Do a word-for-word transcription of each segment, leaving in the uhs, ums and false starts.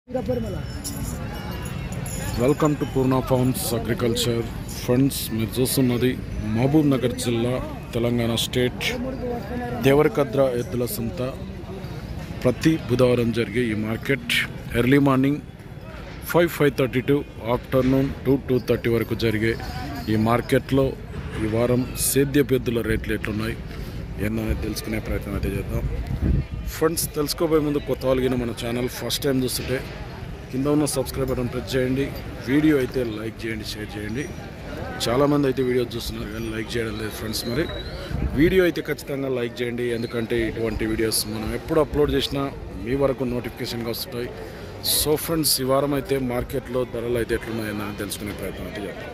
Welcome to Purna farms agriculture friends. మీరు చూస్తున్నది మహబూబ్ నగర్ జిల్లా తెలంగాణ స్టేట్ దేవరకద్ర ఎద్దుల సంత. ప్రతి బుధవారం జరిగే ఈ market early morning five five thirty to afternoon two two thirty వరకు జరిగే ఈ మార్కెట్లో ఈ వారం సేద్యపు ఎద్దుల రేట్లు ఎట్లున్నాయి ఏందనేది తెలుసుకునే ప్రయత్నం అయితే చేద్దాం. ఫ్రెండ్స్, తెలుసుకోబోయే ముందు కొత్త వాళ్ళగిన మన ఛానల్ ఫస్ట్ టైం చూస్తుంటే కింద ఉన్న సబ్స్క్రైబ్ బటన్ ప్రెస్ చేయండి. వీడియో అయితే లైక్ చేయండి, షేర్ చేయండి. చాలామంది అయితే వీడియో చూస్తున్నారు కానీ లైక్ చేయడం లేదు ఫ్రెండ్స్. మరి వీడియో అయితే ఖచ్చితంగా లైక్ చేయండి, ఎందుకంటే ఇటువంటి వీడియోస్ మనం ఎప్పుడు అప్లోడ్ చేసినా మీ వరకు నోటిఫికేషన్గా వస్తుంటాయి. సో ఫ్రెండ్స్, ఈ వారం అయితే మార్కెట్లో ధరలు అయితే ఎట్లున్నాయని తెలుసుకునే ప్రయత్నం అయితే చేద్దాం.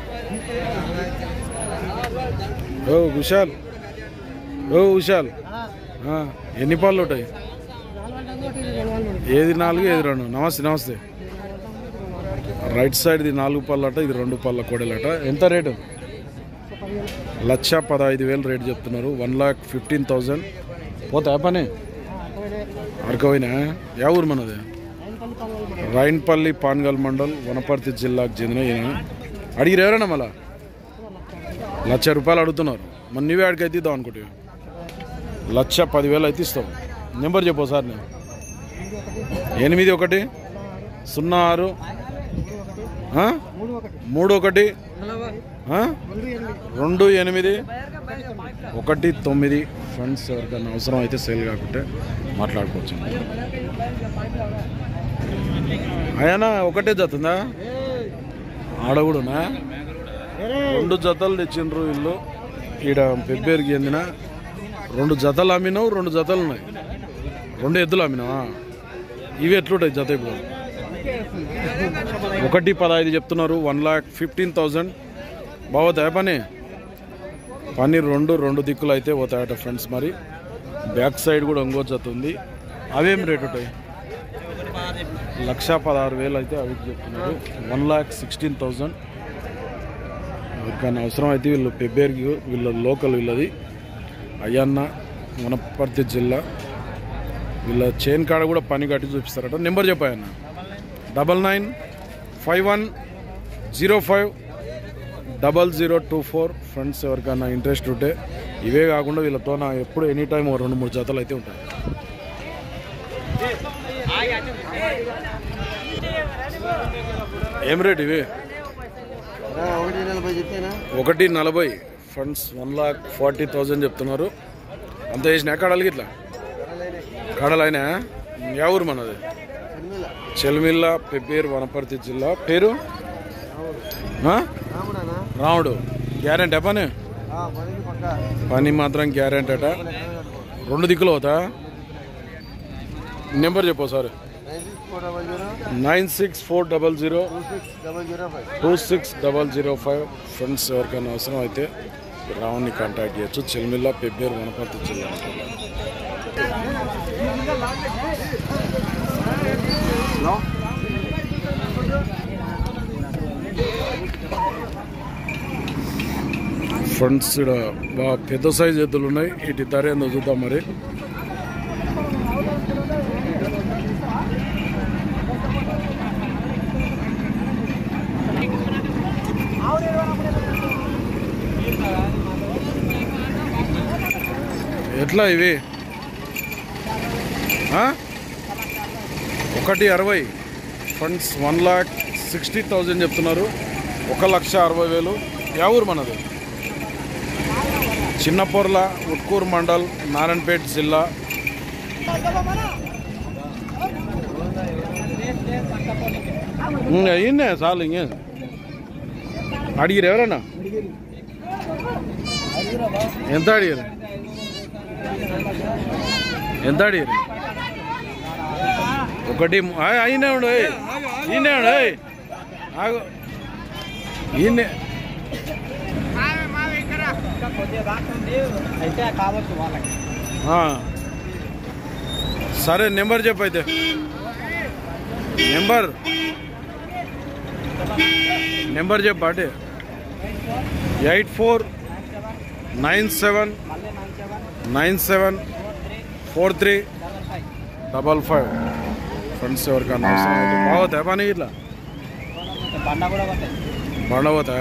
ఓ విశాల్, ఓ విశాల్, ఎన్ని పాలు ఉంటాయి? ఏది నాలుగు, ఏది రెండు? నమస్తే నమస్తే. రైట్ సైడ్ది నాలుగు పళ్ళట, ఇది రెండు పళ్ళ కోడలట. ఎంత రేటు? లక్ష పదహైదు వేలు రేటు చెప్తున్నారు. వన్ లాక్ ఫిఫ్టీన్ థౌజండ్ పోతా పని అరకవైనా. యా ఊరు మనది? రైన్పల్లి పాన్గల్ మండల్ వనపర్తి జిల్లాకు చెందిన ఈయన. అడిగిరు ఎవరైనా మళ్ళా? లక్ష రూపాయలు అడుగుతున్నారు. మన నీవే అడిగి అయితే ఇద్దాం అనుకుంటే లక్ష పదివేలు అయితే ఇస్తాం. నెంబర్ చెప్పు సార్. నేను ఎనిమిది ఒకటి సున్నా ఆరు మూడు ఒకటి రెండు ఎనిమిది ఒకటి తొమ్మిది. ఫ్రెండ్స్, ఎవరికైనా అవసరం అయితే సేల్ కాకుంటే మాట్లాడుకోవచ్చు. అయ్యానా ఒకటే జతుందా? ఆడ కూడానా? రెండు జతలు తెచ్చిండ్రు వీళ్ళు. ఈడ పెబ్బేరుకి చెందిన రెండు జతలు అమ్మినావు, రెండు జతలు ఉన్నాయి. రెండు ఎద్దులు అమ్మినావా? ఇవి ఎట్లుంటాయి జత? ఇప్పుడు ఒకటి పదహైదు చెప్తున్నారు. వన్ లాక్ ఫిఫ్టీన్ థౌజండ్ బాగుతాయా పని? పని రెండు రెండు దిక్కులు అయితే పోతాయట ఫ్రెండ్స్. మరి బ్యాక్ సైడ్ కూడా ఇంకో జత ఉంది. అవేం రేట్ ఉంటాయి? లక్ష పదహారు వేలు అయితే అవి చెప్తున్నారు. One lakh sixteen thousand. ఎవరికైనా అవసరం అయితే వీళ్ళు పెబ్బేరుకి, వీళ్ళ లోకల్ వీళ్ళది అయ్యన్న, వనపర్తి జిల్లా. వీళ్ళ చైన్ కాడ కూడా పని కట్టి చూపిస్తారట. నెంబర్ చెప్పాయన్న double nine five one zero five double zero two four. Friends, ఎవరికైనా ఇంట్రెస్ట్ ఉంటే ఇవే కాకుండా వీళ్ళతో నా ఎప్పుడు ఎనీ టైం రెండు మూడు జతలు అయితే ఉంటాయి. ఏం రేట్ ఇవి? ఒకటి నలభై. Friends, one lakh forty thousand చెప్తున్నారు. అంత చేసిన కడలకి ఇట్లా కడలైనా. యా ఊరు మనది? చెల్మిల్ల, పెబ్బేరు, వనపర్తి జిల్లా. పేరు రాముడు. గ్యారెంటీ పని? పని మాత్రం గ్యారెంటీ అట. రెండు దిక్కులు అవుతా. నెంబర్ చెప్పు sir. Nine six four double zero two six double zero five. Friends, ఎవరికైనా అవసరం అయితే రావుని కాంటాక్ట్ చేయొచ్చు. చెల్మిల్ల, పెబ్బేరు, వనపర్తి జిల్లా. ఫ్రెండ్స్, ఇక్కడ బాగా పెద్ద సైజు ఎద్దులు ఉన్నాయి. ఇటు ధర ఏందో చూద్దాం. మరి ఎట్లా ఇవి? ఒకటి అరవై. Friends one lakh sixty thousand చెప్తున్నారు. ఒక లక్ష అరవై వేలు. యా ఊరు మనది? చిన్నపొర్ల, ఉట్కూరు మండల్, నారాయణపేట జిల్లా. అయ్యిందే చాలు. ఇంకే అడిగిరు ఎవరన్నా? ఎంత అడిగారు? ఎంత అడిగారు? ఒకటి అయినా ఉండు. ఈయనే ఉండు. ఆగు. ఈయనే సరే. నెంబర్ చెప్పు అయితే. నెంబర్ నెంబర్ చెప్పు. అంటే eight four nine seven nine seven four three double five. Friends ఎవరికన్నా అవసరం అయితే బాగుతాయి పని ఇట్లా బండ పోతా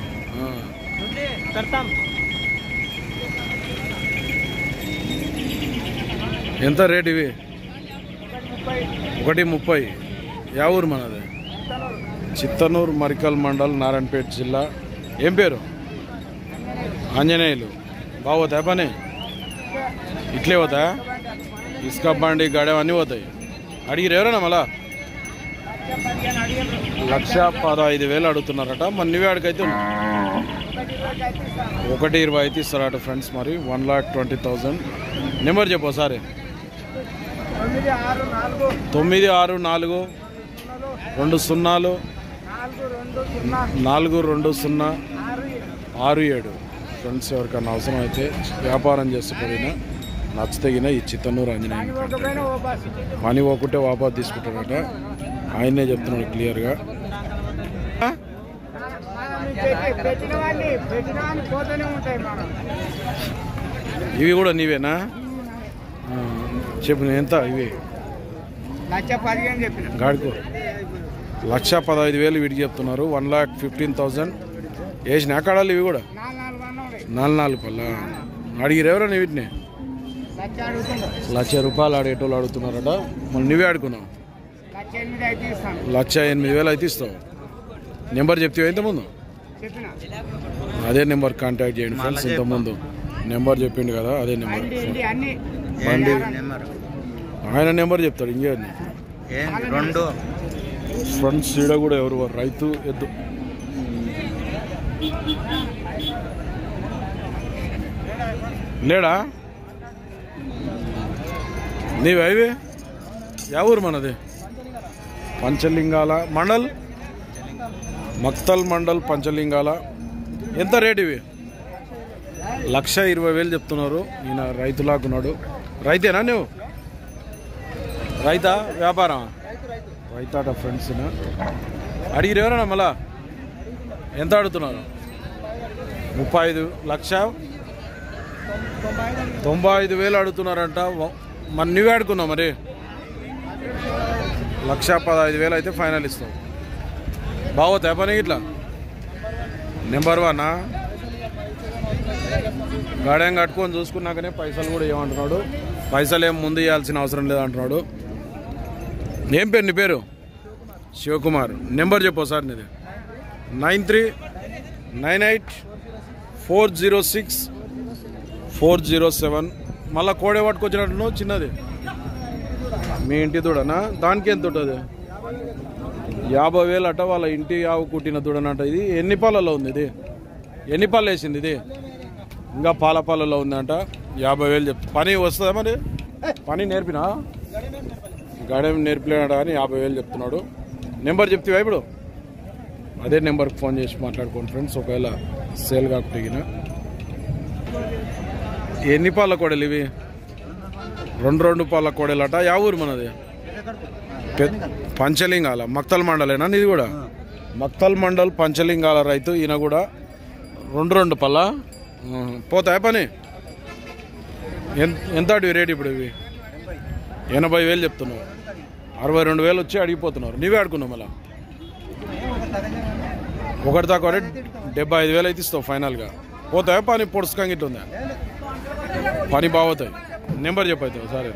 ఎంత రేట్ ఇవి ఒకటి ముప్పై యా ఊరు మనది చిత్తనూరు మరికల్ మండల్ నారాయణపేట జిల్లా ఏం పేరు ఆంజనేయులు బాగోతాయి పని ఇట్లే పోతాయా ఇసుక బండి గాడి అన్నీ పోతాయి అడిగిరు ఎవరైనా మళ్ళా లక్ష పదహైదు వేలు అడుగుతున్నారట మరి నువ్వే అడిగైతే ఒకటి ఇరవై అయితే ఇస్తారట ఫ్రెండ్స్ మరి one lakh twenty thousand number చెప్పు ఒకసారి తొమ్మిది ఆరు నాలుగు రెండు సున్నాలు నాలుగు రెండు సున్నా ఆరు ఏడు ఫ్రెండ్స్ ఎవరికన్నా అవసరం అయితే వ్యాపారం చేస్తుపడినా నచ్చతగిన ఈ చిత్తనూరు ఆంజనేయ పని పోకుంటే వాపస్ తీసుకుంటాడట ఆయనే చెప్తున్నాడు క్లియర్గా ఇవి కూడా నీవేనా చెప్పు ఎంత ఇవి గాడికో లక్ష పదహైదు వేలు వీడికి చెప్తున్నారు వన్ లాక్ ఫిఫ్టీన్ థౌజండ్ వేసిన కాడాలి ఇవి కూడా నాలుగు నాలుగు పళ్ళ అడిగిరు ఎవరన్నా వీటిని లక్ష రూపాయలు ఆడేటోళ్ళు అడుగుతున్నారట మళ్ళీ నువ్వే ఆడుకున్నావు లక్ష ఎనిమిది వేలు అయితే ఇస్తావు నెంబర్ చెప్తావు ఇంతకుముందు అదే నెంబర్ కాంటాక్ట్ చేయండి ఫ్రెండ్స్ ఇంతకుముందు నెంబర్ చెప్పిండు కదా అదే నెంబర్ బండి ఆయన నెంబర్ చెప్తాడు ఇంకేంది రెండు ఫ్రెండ్స్ ఈడ కూడా ఎవరు రైతు ఎద్దు లేడా నీవి అవి యా ఊరు మనది పంచలింగాల మండల్ మక్తల్ మండల్ పంచలింగాల ఎంత రేట్ ఇవి లక్ష ఇరవై వేలు చెప్తున్నారు ఈయన రైతులాకున్నాడు రైతేనా నువ్వు రైతా వ్యాపారం రైతాట ఫ్రెండ్స్ అడిగిరు ఎవరన్నా మళ్ళా ఎంత అడుగుతున్నారు ముప్పై ఐదు లక్ష తొంభై ఐదు వేలు అడుగుతున్నారంట మరి నువ్వే ఆడుకున్నావు మరి లక్ష పదహైదు వేలు అయితే ఫైనల్ ఇస్తావు బాగోతాయి పని ఇట్లా నెంబర్ వన్నా గాడేం కట్టుకొని చూసుకున్నాకనే పైసలు కూడా ఏమంటున్నాడు పైసలు ఏం ముందు ఇవ్వాల్సిన అవసరం లేదంటున్నాడు ఏం పేరు నీ పేరు శివకుమార్ నెంబర్ చెప్పు సార్ నీది nine three nine eight four zero six four zero seven మళ్ళీ కోడే పట్టుకొచ్చినట్టు చిన్నది మీ ఇంటి దూడనా దానికి ఎంత ఉంటుంది యాభై వేలు అట వాళ్ళ ఇంటి ఆవు కుట్టిన దూడనట ఇది ఎన్ని పాలలో ఉంది ఇది ఎన్ని పాలు వేసింది ఇది ఇంకా పాల పాలలో ఉందంట యాభై వేలు చెప్తా పని వస్తుందా మరి పని నేర్పినా గడేం నేర్పలేనట అని యాభై వేలు చెప్తున్నాడు నెంబర్ చెప్తావా ఇప్పుడు అదే నెంబర్కి ఫోన్ చేసి మాట్లాడుకోండి ఫ్రెండ్స్ ఒకవేళ సేల్ కాకపోయినా ఎన్ని పాల కోడలు ఇవి రెండు రెండు పాల కోడలట యా ఊరు మనది పంచలింగాల మక్తల్ మండలేనా ఇది కూడా మక్తల్ మండల్ పంచలింగాల రైతు ఈయన కూడా రెండు రెండు పళ్ళ పోతాయి పని ఎంత అడివి రేట్ ఇప్పుడు ఇవి ఎనభై వేలు చెప్తున్నావు అరవై రెండు వేలు వచ్చి అడిగిపోతున్నారు నీవే ఆడుకున్నావు మళ్ళా ఒకటి దాకా డెబ్బై ఐదు వేలు అయితే ఇస్తావు ఫైనల్గా పోతాయి పని పొడుచుకంగా ఇట్లా ఉందా పని బాగుతాయి నెంబర్ చెప్పైతే సరే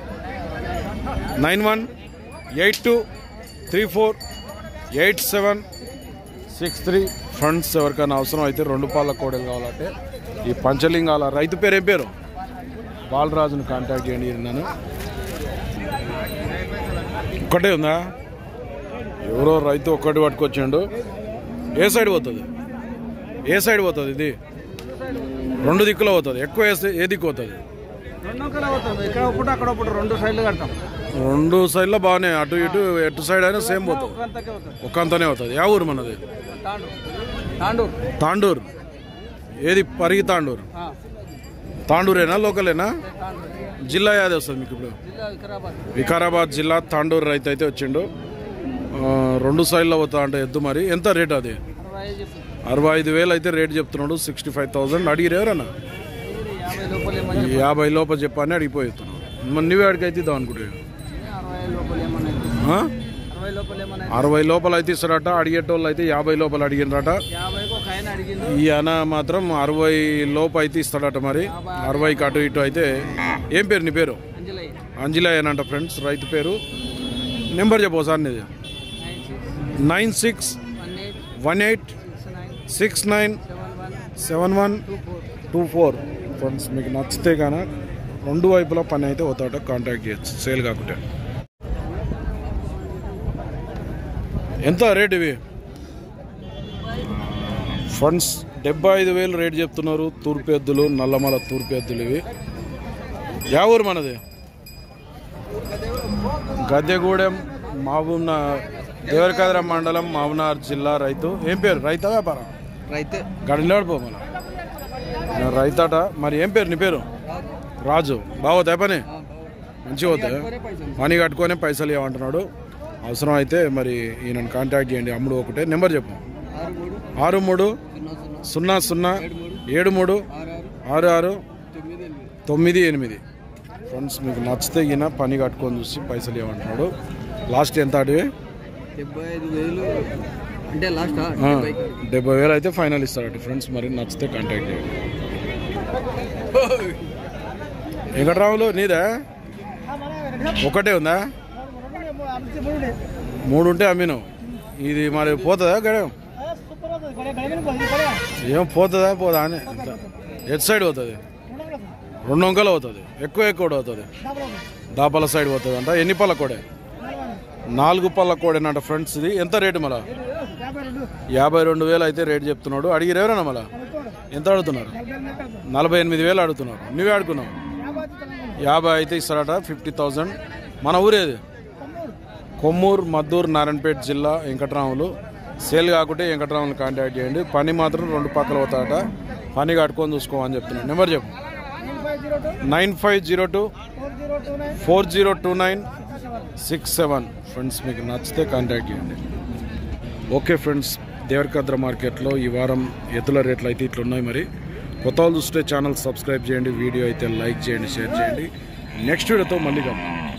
nine one eight two three four eight seven six three friends ఎవరికైనా అవసరం అయితే రెండు పాల కోడలు కావాలంటే ఈ పంచలింగాల రైతు పేరు ఏం పేరు బాలరాజును కాంటాక్ట్ చేయండి నన్ను ఒక్కటే ఉందా ఎవరో రైతు ఒక్కటి పట్టుకొచ్చిండు ఏ సైడ్ పోతుంది ఏ సైడ్ పోతుంది ఇది రెండు దిక్కులో పోతుంది ఎక్కువ వేస్తే ఏ దిక్కు పోతుంది రెండు సైడ్లు కడతాం రెండు సైడ్లో బాగానే అటు ఇటు ఎటు సైడ్ అయినా సేమ్ పోతుంది ఒక్కంతనే అవుతుంది యా ఊరు మనది తాండూరు ఏది పరిగి తాండూరు తాండూరేనా లోకలేనా జిల్లా యాదే వస్తుంది మీకు ఇప్పుడు వికారాబాద్ జిల్లా తాండూరు రైతు అయితే వచ్చిండు రెండు సైడ్లో పోతా అంటే ఎద్దు మరి ఎంత రేట్ అది అరవై ఐదు వేలు అయితే రేట్ చెప్తున్నాడు సిక్స్టీ ఫైవ్ థౌసండ్ అడిగిరు ఎవరన్నా యాభై లోపల చెప్పని అడిగిపోతున్నాడు మరి నువ్వే అడిగి అయితే ఇద్దాం అనుకుంటే అరవై లోపల అయితే ఇస్తారట. అడిగేటోళ్ళు అయితే యాభై లోపల అడిగినరట. ఈయన మాత్రం అరవై లోపు అయితే ఇస్తాడట. మరి అరవైకి అటు ఇటు అయితే. ఏం పేరు నీ పేరు? అంజలయ్య అంట ఫ్రెండ్స్, రైతు పేరు. నెంబర్ చెప్పు సార్ నీది. Nine six one eight six nine seven one two four. Friends మీకు నచ్చితే కానీ రెండు వైపులా పని అయితే అవుతాడట, కాంటాక్ట్ చేయొచ్చు సేల్ కాకుంటే. ఎంత రేట్ ఇవి? ఫ్రెండ్స్ డెబ్బై ఐదు వేలు రేట్ చెప్తున్నారు. తూర్పు ఎద్దులు, నల్లమల తూర్పు ఎద్దులు ఇవి. యా ఊరు మనది? గద్దెగూడెం, మహబూబ్ దేవరకద్ర మండలం, మహబూబ్నగర్ జిల్లా. రైతు. ఏం పేరు? రైతా వ్యాపారం? రైతే. గడిలాడిపో మన రైతాట. మరి ఏం పేరు నీ పేరు? రాజు. బాగోతాయి పని? మంచిగా అవుతాయి. పని కట్టుకొని పైసలు ఇవ్వమంటున్నాడు. అవసరం అయితే మరి ఈయనను కాంటాక్ట్ చేయండి. అమ్ముడు ఒకటే. నెంబర్ చెప్పు. ఆరు మూడు సున్నా సున్నా ఏడు మూడు ఆరు ఆరు తొమ్మిది ఎనిమిది. ఫ్రెండ్స్ మీకు నచ్చితే ఈయన పని కట్టుకొని చూసి పైసలు ఇవ్వమంటున్నాడు. లాస్ట్ ఎంత అడివి? డెబ్బై ఐదు వేలు అంటే లాస్ట్ డెబ్బై వేలు అయితే ఫైనల్ ఇస్తారట. ఫ్రెండ్స్ మరి నచ్చితే కాంటాక్ట్ చేయండి. వెంకట్రాములు నీదా? ఒకటే ఉందా? మూడు ఉంటే అమ్మిను. ఇది మరి పోతుందా గడే? ఏం పోతుందా పోదా అని? ఎట్ సైడ్ పోతుంది? రెండు వంకలు అవుతుంది. ఎక్కువ ఎక్కువ అవుతుంది. దాపల సైడ్ పోతుంది అంట. ఎన్ని పళ్ళ కోడే? నాలుగు పళ్ళ కోడేనంట ఫ్రెండ్స్. ఇది ఎంత రేటు మళ్ళా? యాభై రెండు వేలు అయితే రేటు చెప్తున్నాడు. అడిగిరు ఎవరైనా మళ్ళా? ఎంత అడుగుతున్నారు? నలభై ఎనిమిది వేలు అడుగుతున్నారు. నువ్వే అడుగున్నావు. యాభై అయితే ఇస్తారట. Fifty thousand. మన ఊరేది? కొమ్మూరు, మద్దూరు, నారాయణపేట జిల్లా. వెంకట్రాములు. సేల్ కాకుంటే వెంకట్రాములు కాంటాక్ట్ చేయండి. పని మాత్రం రెండు పక్కల అవుతాడట. పని కట్టుకొని చూసుకోమని చెప్తున్నాను. నెంబర్ చెప్పు. Nine five zero two four zero two nine six seven. Friends మీకు నచ్చితే కాంటాక్ట్ చేయండి. ఓకే ఫ్రెండ్స్, దేవరకద్ర మార్కెట్లో ఈ వారం ఎద్దుల రేట్లు అయితే ఇట్లున్నాయి. మరి కొత్త వాళ్ళు చూస్తే ఛానల్ సబ్స్క్రైబ్ చేయండి. వీడియో అయితే లైక్ చేయండి, షేర్ చేయండి. నెక్స్ట్ వీడియోతో మళ్ళీ కలుద్దాం.